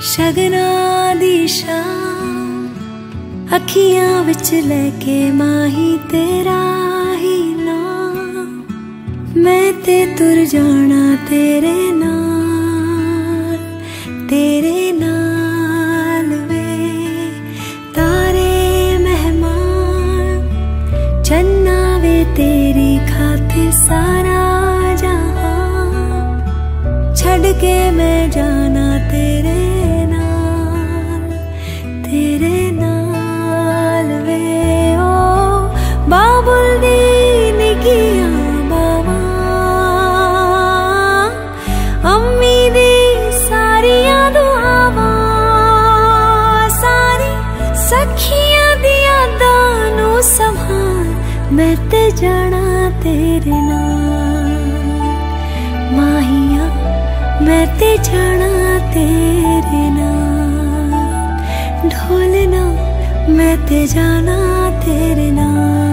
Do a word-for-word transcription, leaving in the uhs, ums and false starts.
शगना दी शाम अखियां विच लेके माही तेरा ही नाम, मैं ते तुर जाना तेरे नाल, तेरे नाल वे। तारे मेहमान चन्ना वे तेरी खातिर सारा जहां, छड़ के मैं जाना तेरे नाल, तेरे नाल वे। ओ बाबुल दी निगियां बावां, अम्मी दी सारियां दुआवां, सारी सखियां दी यादां नू संभाल, मैं ते जाना तेरे नाल। माहिया मैं ते जाना तेरे नाल, ढोलना मैं ते जाना तेरे नाल।